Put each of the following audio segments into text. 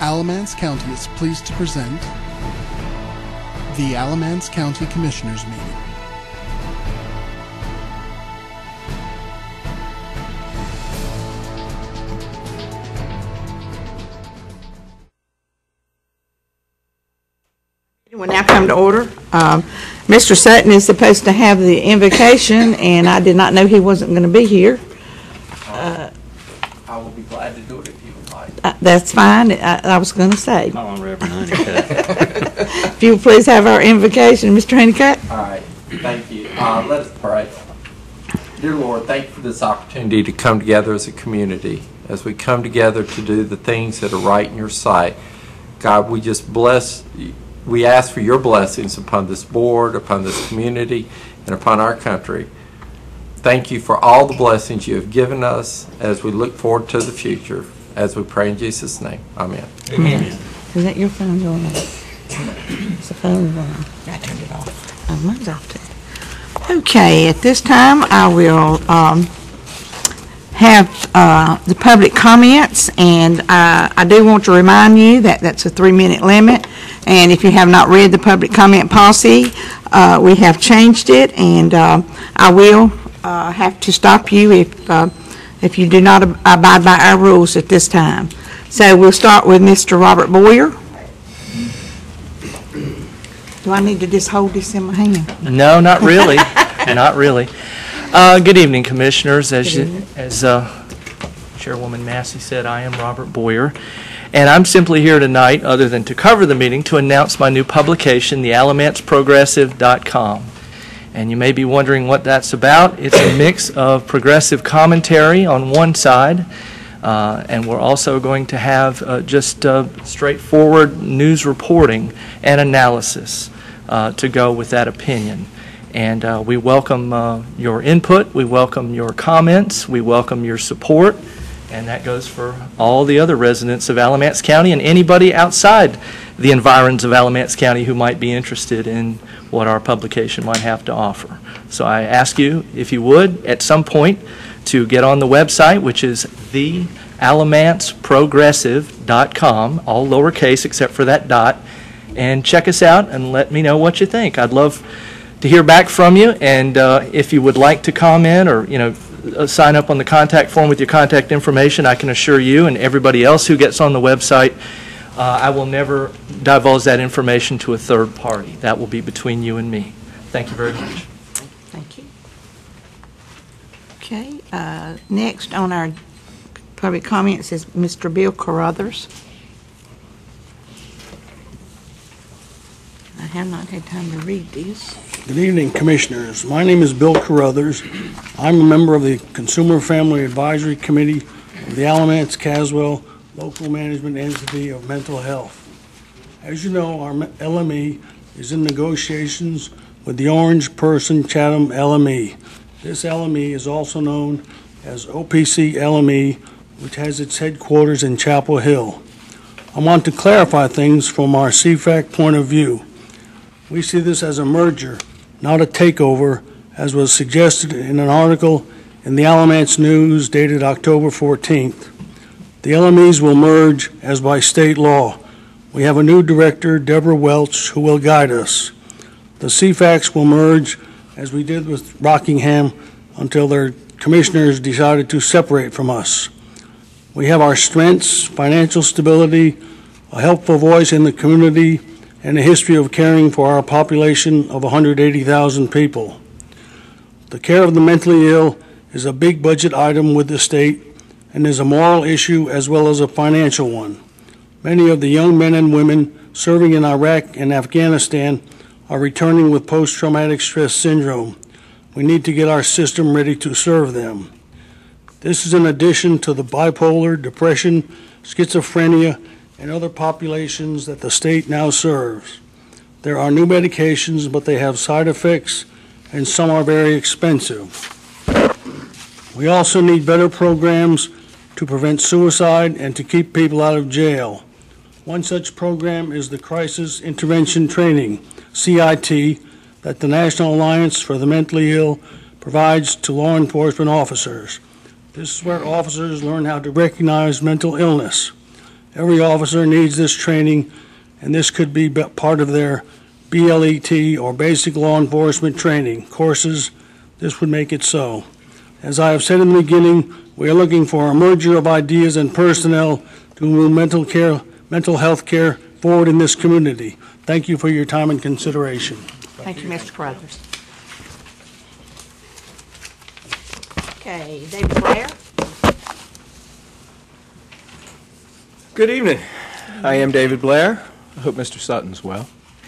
Alamance County is pleased to present the Alamance County Commissioners Meeting. We'll now come to order. Mr. Sutton is supposed to have the invocation, and I did not know he wasn't going to be here. I will be glad to do it if you would like. That's fine. I was going to say. Come on, Reverend Honeycutt. If you would please have our invocation, Mr. Honeycutt. All right. Thank you. Let us pray. Dear Lord, thank you for this opportunity to come together as a community. As we come together to do the things that are right in your sight, God, we just bless you. We ask for your blessings upon this board, upon this community, and upon our country. Thank you for all the blessings you have given us as we look forward to the future, as we pray in Jesus' name. Amen. Amen. Is that your phone going off? It's the phone going off. I turned it off. Oh, mine's off too. Okay, at this time I will have the public comments, and I do want to remind you that that's a 3-minute limit. And if you have not read the public comment policy, we have changed it, and I will have to stop you if you do not abide by our rules at this time. So we'll start with Mr. Robert Boyer. Do I need to just hold this in my hand? No, not really. Not really. Good evening, Commissioners. As Chairwoman Massey said, I am Robert Boyer. And I'm simply here tonight, other than to cover the meeting, to announce my new publication, the AlamanceProgressive.com. And you may be wondering what that's about. It's a mix of progressive commentary on one side, and we're also going to have just straightforward news reporting and analysis to go with that opinion. And we welcome your input, we welcome your comments, we welcome your support. And that goes for all the other residents of Alamance County and anybody outside the environs of Alamance County who might be interested in what our publication might have to offer. So I ask you, if you would, at some point, to get on the website, which is thealamanceprogressive.com, all lowercase except for that dot, and check us out and let me know what you think. I'd love to hear back from you, and if you would like to comment or, sign up on the contact form with your contact information, I can assure you and everybody else who gets on the website, I will never divulge that information to a third party. That will be between you and me. Thank you very much. Thank you. Okay, next on our public comments is Mr. Bill Carruthers. I have not had time to read this. Good evening, Commissioners. My name is Bill Carruthers. I'm a member of the Consumer Family Advisory Committee of the Alamance-Caswell Local Management Entity of Mental Health. As you know, our LME is in negotiations with the Orange Person Chatham LME. This LME is also known as OPC LME, which has its headquarters in Chapel Hill. I want to clarify things from our CFAC point of view. We see this as a merger, not a takeover, as was suggested in an article in the Alamance News dated October 14th. The LMEs will merge as by state law. We have a new director, Deborah Welch, who will guide us. The CFACs will merge as we did with Rockingham until their commissioners decided to separate from us. We have our strengths, financial stability, a helpful voice in the community, and a history of caring for our population of 180,000 people. The care of the mentally ill is a big budget item with the state and is a moral issue as well as a financial one. Many of the young men and women serving in Iraq and Afghanistan are returning with post-traumatic stress syndrome. We need to get our system ready to serve them. This is in addition to the bipolar, depression, schizophrenia, and other populations that the state now serves. There are new medications, but they have side effects, and some are very expensive. We also need better programs to prevent suicide and to keep people out of jail. One such program is the Crisis Intervention Training, CIT, that the National Alliance for the Mentally Ill provides to law enforcement officers. This is where officers learn how to recognize mental illness. Every officer needs this training, and this could be part of their BLET or Basic Law Enforcement Training courses. This would make it so. As I have said in the beginning, we are looking for a merger of ideas and personnel to move mental health care forward in this community. Thank you for your time and consideration. Thank you, Mr. Carruthers. Okay, David Blair. Good evening. I am David Blair. I hope Mr. Sutton's well.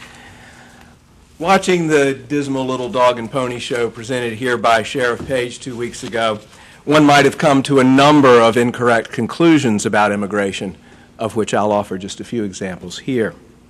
Watching the dismal little dog and pony show presented here by Sheriff Page 2 weeks ago, one might have come to a number of incorrect conclusions about immigration, of which I'll offer just a few examples here.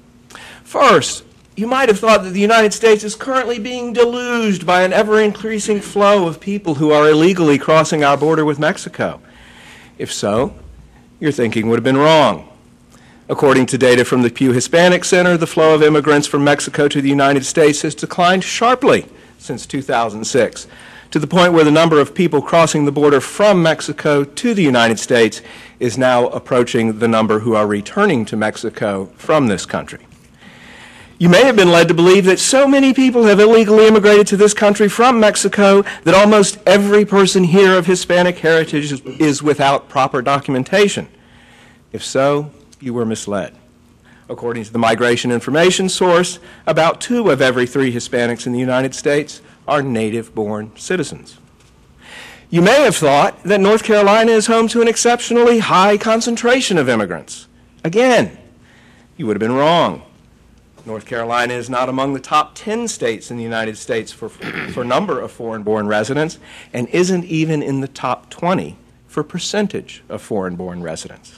First, you might have thought that the United States is currently being deluged by an ever-increasing flow of people who are illegally crossing our border with Mexico. If so, your thinking would have been wrong. According to data from the Pew Hispanic Center, the flow of immigrants from Mexico to the United States has declined sharply since 2006, to the point where the number of people crossing the border from Mexico to the United States is now approaching the number who are returning to Mexico from this country. You may have been led to believe that so many people have illegally immigrated to this country from Mexico that almost every person here of Hispanic heritage is without proper documentation. If so, you were misled. According to the Migration Information Source, about 2 of every 3 Hispanics in the United States are native-born citizens. You may have thought that North Carolina is home to an exceptionally high concentration of immigrants. Again, you would have been wrong. North Carolina is not among the top 10 states in the United States for number of foreign-born residents, and isn't even in the top 20 for percentage of foreign-born residents.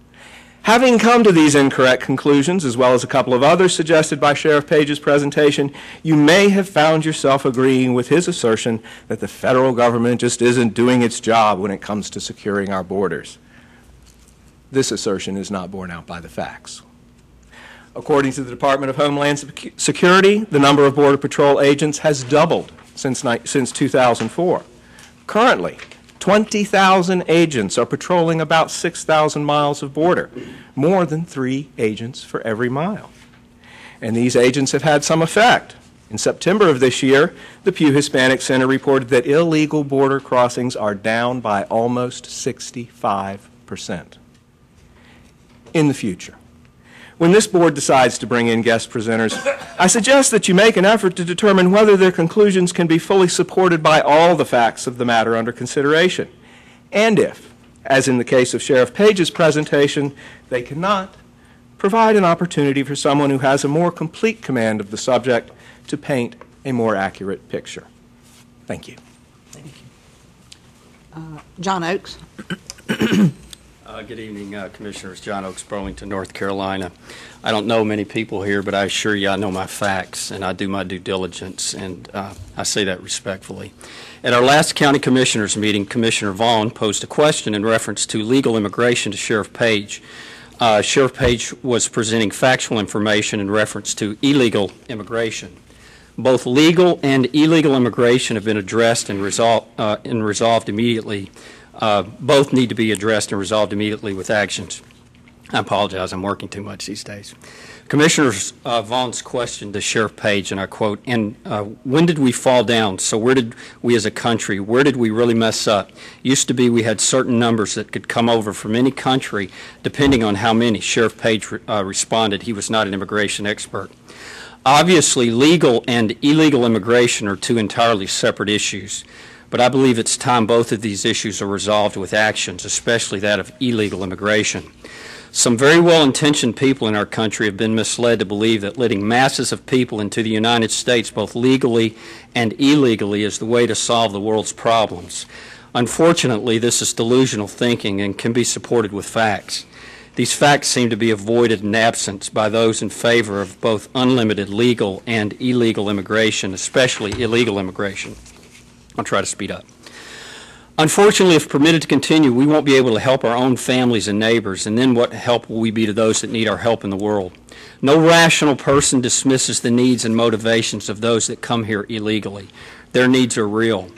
Having come to these incorrect conclusions, as well as a couple of others suggested by Sheriff Page's presentation, you may have found yourself agreeing with his assertion that the federal government just isn't doing its job when it comes to securing our borders. This assertion is not borne out by the facts. According to the Department of Homeland Security, the number of Border Patrol agents has doubled since 2004. Currently, 20,000 agents are patrolling about 6,000 miles of border, more than 3 agents for every mile. And these agents have had some effect. In September of this year, the Pew Hispanic Center reported that illegal border crossings are down by almost 65%. In the future, when this board decides to bring in guest presenters, I suggest that you make an effort to determine whether their conclusions can be fully supported by all the facts of the matter under consideration. And if, as in the case of Sheriff Page's presentation, they cannot, provide an opportunity for someone who has a more complete command of the subject to paint a more accurate picture. Thank you. Thank you. John Oakes. Good evening, Commissioners. John Oakes, Burlington, North Carolina. I don't know many people here, but I assure you I know my facts, and I do my due diligence, and I say that respectfully. At our last County Commissioners meeting, Commissioner Vaughn posed a question in reference to legal immigration to Sheriff Page. Sheriff Page was presenting factual information in reference to illegal immigration. Both legal and illegal immigration have been addressed and resolved immediately. Both need to be addressed and resolved immediately with actions. I apologize, I'm working too much these days. Commissioner Vaughn's question to Sheriff Page, and I quote, "And when did we fall down? So where did we as a country, where did we really mess up? Used to be we had certain numbers that could come over from any country, depending on how many." Sheriff Page responded he was not an immigration expert. Obviously, legal and illegal immigration are 2 entirely separate issues. But I believe it's time both of these issues are resolved with actions, especially that of illegal immigration. Some very well-intentioned people in our country have been misled to believe that letting masses of people into the United States, both legally and illegally, is the way to solve the world's problems. Unfortunately, this is delusional thinking and can be supported with facts. These facts seem to be avoided and absent by those in favor of both unlimited legal and illegal immigration, especially illegal immigration. I'll try to speed up. Unfortunately, if permitted to continue, we won't be able to help our own families and neighbors, and then what help will we be to those that need our help in the world? No rational person dismisses the needs and motivations of those that come here illegally. Their needs are real.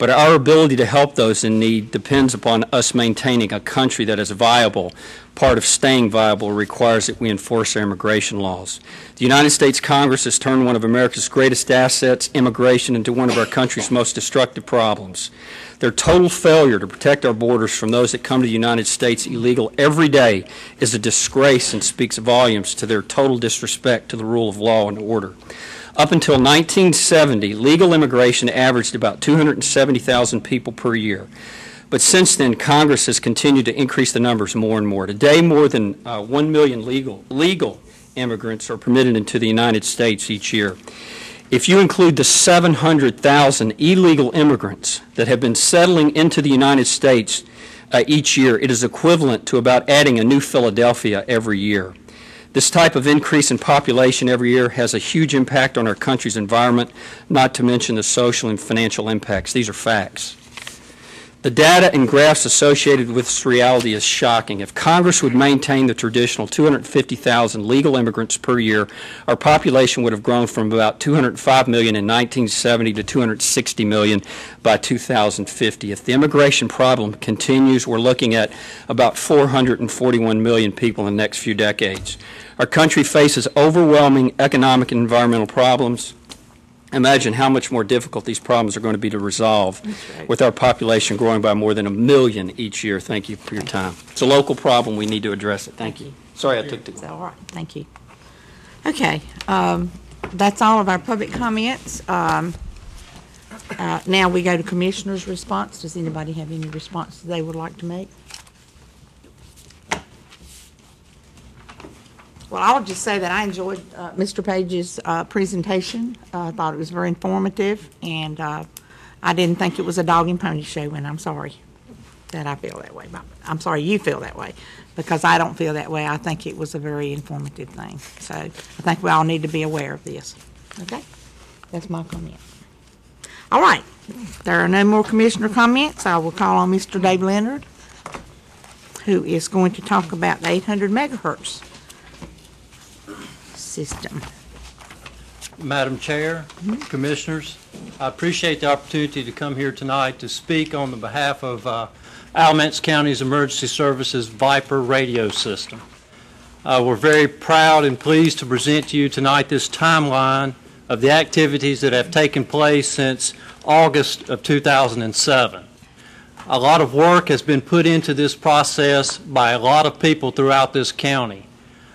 But our ability to help those in need depends upon us maintaining a country that is viable. Part of staying viable requires that we enforce our immigration laws. The United States Congress has turned one of America's greatest assets, immigration, into one of our country's most destructive problems. Their total failure to protect our borders from those that come to the United States illegal every day is a disgrace and speaks volumes to their total disrespect to the rule of law and order. Up until 1970, legal immigration averaged about 270,000 people per year. But since then, Congress has continued to increase the numbers more and more. Today, more than 1 million legal immigrants are permitted into the United States each year. If you include the 700,000 illegal immigrants that have been settling into the United States each year, it is equivalent to about adding a new Philadelphia every year. This type of increase in population every year has a huge impact on our country's environment, not to mention the social and financial impacts. These are facts. The data and graphs associated with this reality is shocking. If Congress would maintain the traditional 250,000 legal immigrants per year, our population would have grown from about 205 million in 1970 to 260 million by 2050. If the immigration problem continues, we're looking at about 441 million people in the next few decades. Our country faces overwhelming economic and environmental problems. Imagine how much more difficult these problems are going to be to resolve with our population growing by more than 1 million each year. Thank you for your time. It's a local problem. We need to address it. Thank you. Sorry I took too long. All right. Thank you. Okay. That's all of our public comments. Now we go to commissioners' response. Does anybody have any response they would like to make? Well, I'll just say that I enjoyed Mr. Page's presentation. I thought it was very informative, and I didn't think it was a dog and pony show, and I'm sorry that I feel that way. I'm sorry you feel that way, because I don't feel that way. I think it was a very informative thing. So I think we all need to be aware of this. Okay? That's my comment. All right. If there are no more commissioner comments, I will call on Mr. Dave Leonard, who is going to talk about the 800 megahertz system. Madam Chair, Commissioners, I appreciate the opportunity to come here tonight to speak on the behalf of Alamance County's Emergency Services Viper radio system. We're very proud and pleased to present to you tonight this timeline of the activities that have taken place since August of 2007. A lot of work has been put into this process by a lot of people throughout this county.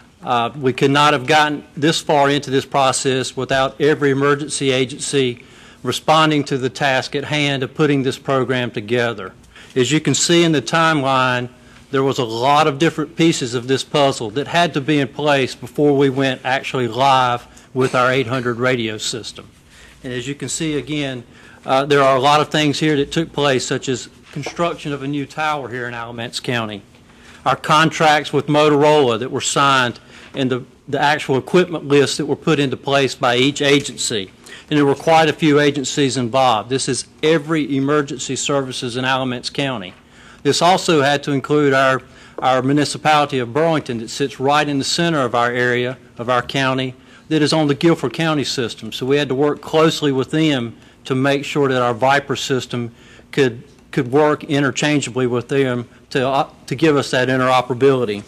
We could not have gotten this far into this process without every emergency agency responding to the task at hand of putting this program together. As you can see in the timeline, there was a lot of different pieces of this puzzle that had to be in place before we went actually live with our 800 radio system. And as you can see again, there are a lot of things here that took place, such as construction of a new tower here in Alamance County, our contracts with Motorola that were signed, and the actual equipment lists that were put into place by each agency. And there were quite a few agencies involved. This is every emergency services in Alamance County. This also had to include our municipality of Burlington that sits right in the center of our area, of our county, that is on the Guilford County system. So we had to work closely with them to make sure that our Viper system could work interchangeably with them to give us that interoperability.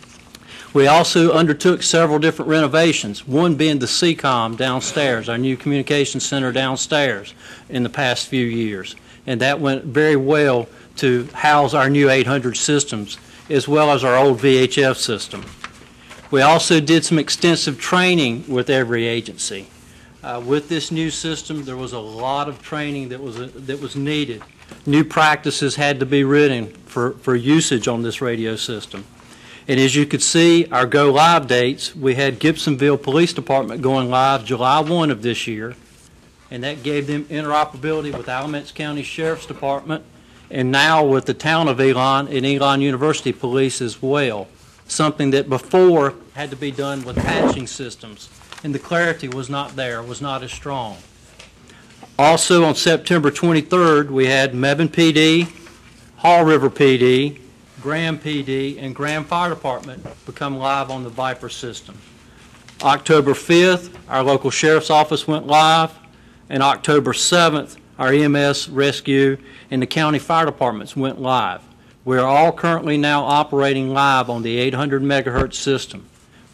We also undertook several different renovations, one being the CCOM downstairs, our new communication center downstairs, in the past few years. And that went very well to house our new 800 systems, as well as our old VHF system. We also did some extensive training with every agency. With this new system, there was a lot of training that was needed. New practices had to be written for usage on this radio system. And as you could see, our go live dates, we had Gibsonville Police Department going live July 1 of this year, and that gave them interoperability with Alamance County Sheriff's Department, and now with the town of Elon and Elon University Police as well, something that before had to be done with patching systems, and the clarity was not there, was not as strong. Also on September 23rd, we had Mebane PD, Hall River PD, Graham PD, and Graham Fire Department become live on the Viper system. October 5th, our local sheriff's office went live, and October 7th, our EMS, rescue, and the county fire departments went live. We're all currently now operating live on the 800 megahertz system.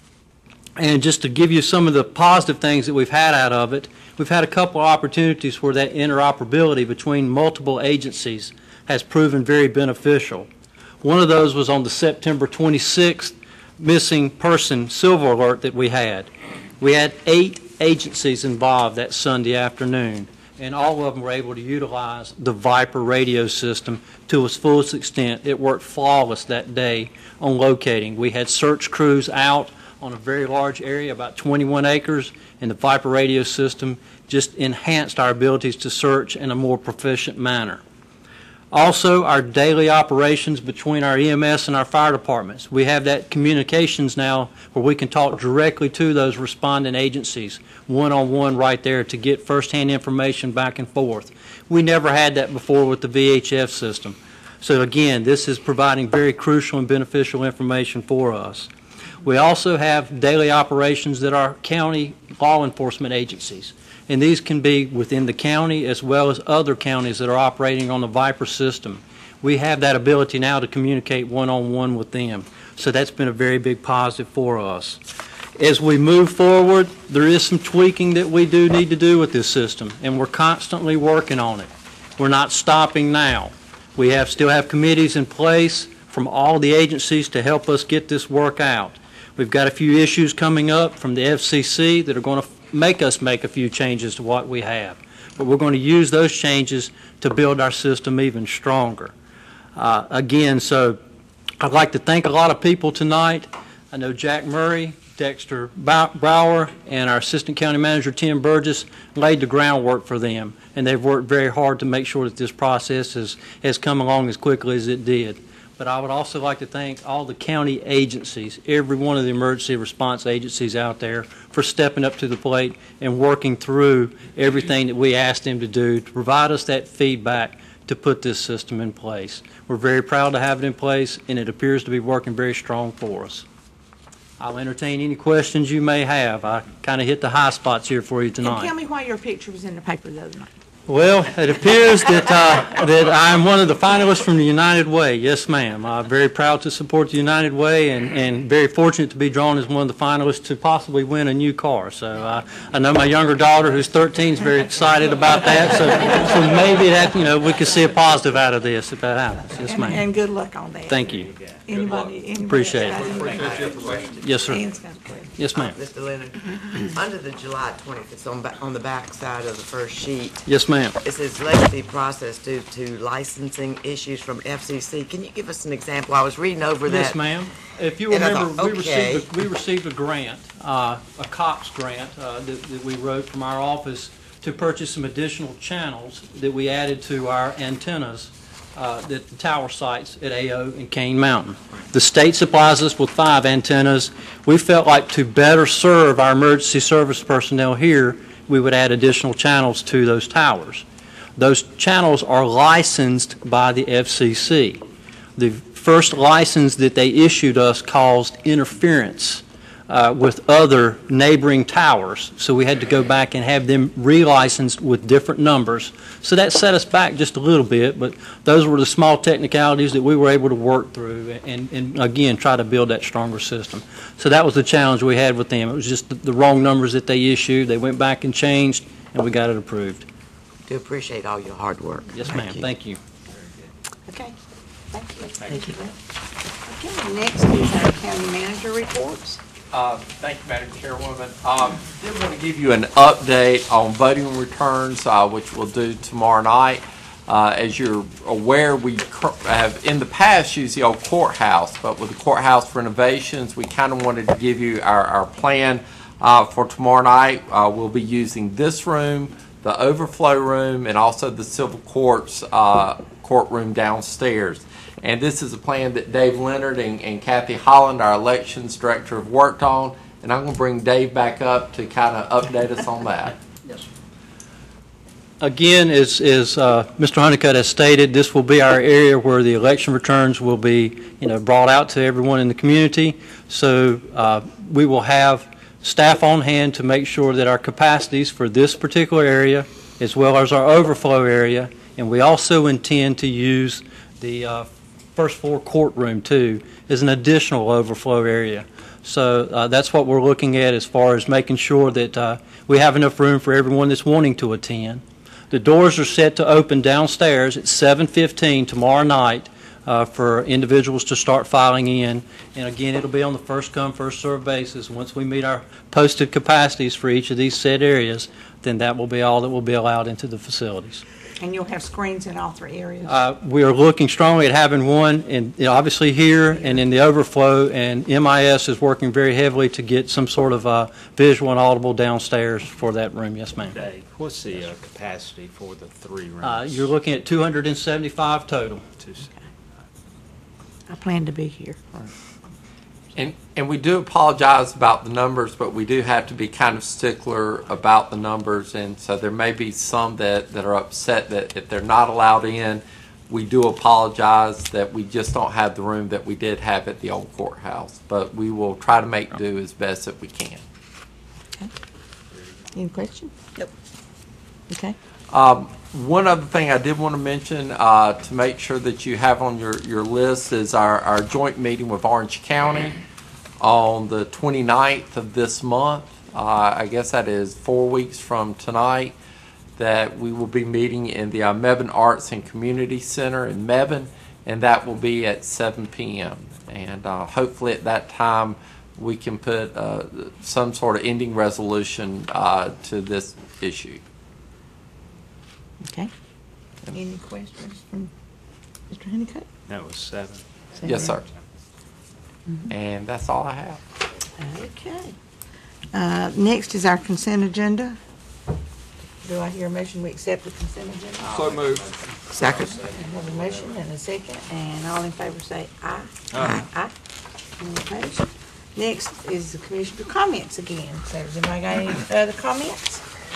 And just to give you some of the positive things that we've had out of it, we've had a couple of opportunities where that interoperability between multiple agencies has proven very beneficial. One of those was on the September 26th missing person silver alert that we had. We had 8 agencies involved that Sunday afternoon, and all of them were able to utilize the Viper radio system to its fullest extent. It worked flawless that day on locating. We had search crews out on a very large area, about 21 acres, and the Viper radio system just enhanced our abilities to search in a more proficient manner. Also, our daily operations between our EMS and our fire departments. We have that communications now where we can talk directly to those responding agencies, one-on-one right there, to get firsthand information back and forth. We never had that before with the VHF system. So again, this is providing very crucial and beneficial information for us. We also have daily operations that are county law enforcement agencies, and these can be within the county as well as other counties that are operating on the Viper system. We have that ability now to communicate one-on-one with them, so that's been a very big positive for us. As we move forward, there is some tweaking that we do need to do with this system, and we're constantly working on it. We're not stopping now. We still have committees in place from all the agencies to help us get this work out. We've got a few issues coming up from the FCC that are going to make us make a few changes to what we have. But we're going to use those changes to build our system even stronger. Again, so I'd like to thank a lot of people tonight. I know Jack Murray, Dexter Brower, and our Assistant County Manager, Tim Burgess, laid the groundwork for them. And they've worked very hard to make sure that this process has come along as quickly as it did. But I would also like to thank all the county agencies, every one of the emergency response agencies out there, for stepping up to the plate and working through everything that we asked them to do to provide us that feedback to put this system in place. We're very proud to have it in place, and it appears to be working very strong for us. I'll entertain any questions you may have. I kind of hit the high spots here for you tonight. And tell me why your picture was in the paper the other night. Well, it appears that I'm one of the finalists from the United Way. Yes, ma'am. I'm very proud to support the United Way and very fortunate to be drawn as one of the finalists to possibly win a new car. So I know my younger daughter, who's 13, is very excited about that. So maybe that, we could see a positive out of this if that happens. Yes, ma'am. And good luck on that. Thank you. Anybody Appreciate it. Yes, sir. Yes, ma'am. Mr. Leonard, under the July 20th, it's on the back side of the first sheet. Yes, ma'am. It says legacy process due to licensing issues from FCC. Can you give us an example? I was reading over that. Yes, ma'am. If you And I remember, thought, we received a grant, a COPS grant that we wrote from our office to purchase some additional channels that we added to our antennas at the tower sites at AO and Cane Mountain. The state supplies us with 5 antennas. We felt like to better serve our emergency service personnel here, we would add additional channels to those towers. Those channels are licensed by the FCC. The first license that they issued us caused interference with other neighboring towers, so we had to go back and have them relicensed with different numbers. So that set us back just a little bit, but those were the small technicalities that we were able to work through and again, try to build that stronger system. So that was the challenge we had with them. It was just the wrong numbers that they issued. They went back and changed, and we got it approved. Do appreciate all your hard work. Yes, ma'am. Thank you. Okay. Thank you. Thank you. Okay, next is our county manager reports. Thank you, Madam Chairwoman. I did want to give you an update on voting returns, which we'll do tomorrow night. As you're aware, we have in the past used the old courthouse, but with the courthouse renovations, we kind of wanted to give you our plan for tomorrow night. We'll be using this room, the overflow room, and also the civil courts courtroom downstairs. And this is a plan that Dave Leonard and Kathy Holland, our elections director, have worked on. And I'm going to bring Dave back up to kind of update us on that. Yes. Again, as Mr. Honeycutt has stated, this will be our area where the election returns will be, brought out to everyone in the community. So we will have staff on hand to make sure that our capacities for this particular area as well as our overflow area, and we also intend to use the first floor courtroom too as an additional overflow area. So that's what we're looking at as far as making sure that we have enough room for everyone that's wanting to attend. The doors are set to open downstairs at 7:15 tomorrow night for individuals to start filing in. And again, it'll be on the first come, first served basis. Once we meet our posted capacities for each of these set areas, then that will be all that will be allowed into the facilities. And you'll have screens in all three areas? We are looking strongly at having one, and obviously here and in the overflow, and MIS is working very heavily to get some sort of visual and audible downstairs for that room. Yes, ma'am. Dave, what's the capacity for the 3 rooms? You're looking at 275 total. I plan to be here. And we do apologize about the numbers, but we do have to be kind of stickler about the numbers, and so there may be some that are upset that if they're not allowed in. We do apologize that we just don't have the room that we did have at the old courthouse, but we will try to make do as best that we can. Okay. Any questions? Nope. Okay. One other thing I did want to mention to make sure that you have on your list is our joint meeting with Orange County on the 29th of this month. I guess that is 4 weeks from tonight, that we will be meeting in the Mebane Arts and Community Center in Mebane, and that will be at 7 p.m. And hopefully at that time we can put some sort of ending resolution to this issue. Okay. Any questions from Mr. Honeycutt? That was 7. Yes, sir. And that's all I have. Okay. Next is our consent agenda. Do I hear a motion we accept the consent agenda? So moved. Second. I have a motion and a second, and all in favor say aye. Aye. Aye. Any opposed? Next is the commissioner comments again. So has anybody got any other comments?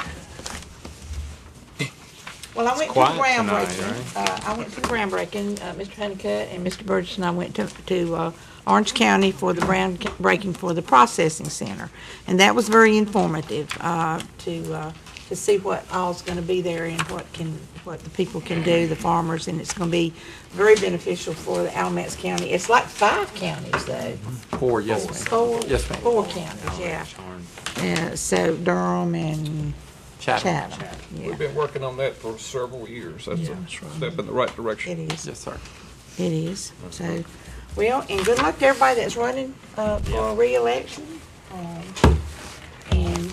Well, I went to the groundbreaking. I went to the groundbreaking. Mr. Honeycutt and Mr. Burgess and I went to Orange County for the groundbreaking for the processing center, and that was very informative to see what all's going to be there and what the people can do, the farmers, and it's going to be very beneficial for the Alamance County. It's like 5 counties though. 4, yes, ma'am. 4, Yes, ma'am. 4 counties, yeah. So Durham and Chatham. Yeah. We've been working on that for several years. That's a step in the right direction. It is. Yes, sir. It is. So, well, and good luck to everybody that's running for re-election. And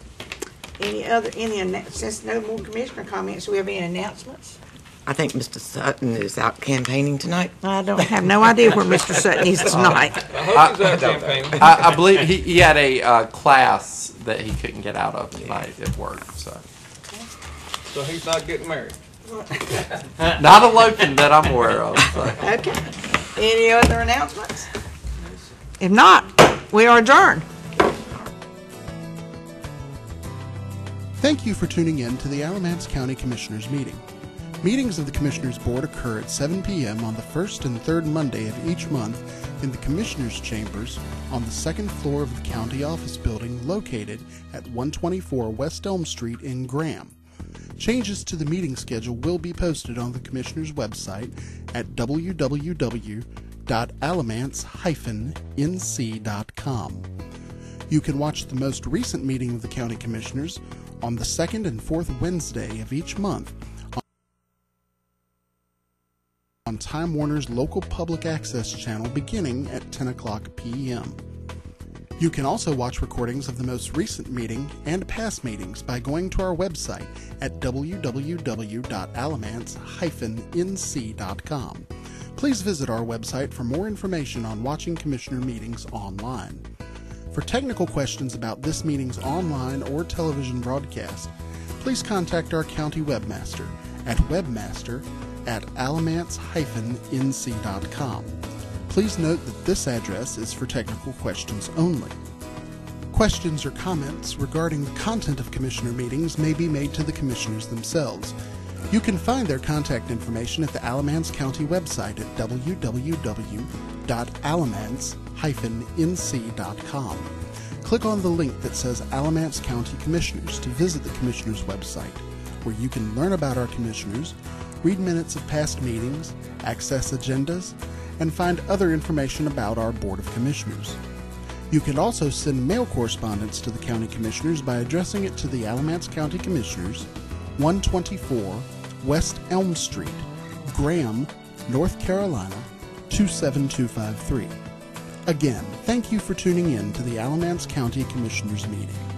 since no more commissioner comments, do we have any announcements? I think Mr. Sutton is out campaigning tonight. I don't have no idea where Mr. Sutton is tonight. I hope he's out campaigning. I believe he had a class that he couldn't get out of tonight at work. So he's not getting married. Not eloping that I'm aware of. So. Okay. Any other announcements? If not, we are adjourned. Thank you for tuning in to the Alamance County Commissioners meeting. Meetings of the Commissioners Board occur at 7 p.m. on the first and third Monday of each month in the Commissioners' Chambers on the second floor of the County Office Building located at 124 West Elm Street in Graham. Changes to the meeting schedule will be posted on the Commissioners' website at www.alamance-nc.com. You can watch the most recent meeting of the County Commissioners on the second and fourth Wednesday of each month on Time Warner's local public access channel beginning at 10 o'clock p.m. You can also watch recordings of the most recent meeting and past meetings by going to our website at www.alamance-nc.com. Please visit our website for more information on watching Commissioner meetings online. For technical questions about this meeting's online or television broadcast, please contact our county webmaster at webmaster@alamance-nc.com. Please note that this address is for technical questions only. Questions or comments regarding the content of Commissioner meetings may be made to the Commissioners themselves. You can find their contact information at the Alamance County website at www.alamance-nc.com. Click on the link that says Alamance County Commissioners to visit the Commissioners website. where you can learn about our commissioners, read minutes of past meetings, access agendas, and find other information about our Board of Commissioners. You can also send mail correspondence to the County Commissioners by addressing it to the Alamance County Commissioners, 124 West Elm Street, Graham, North Carolina, 27253. Again, thank you for tuning in to the Alamance County Commissioners meeting.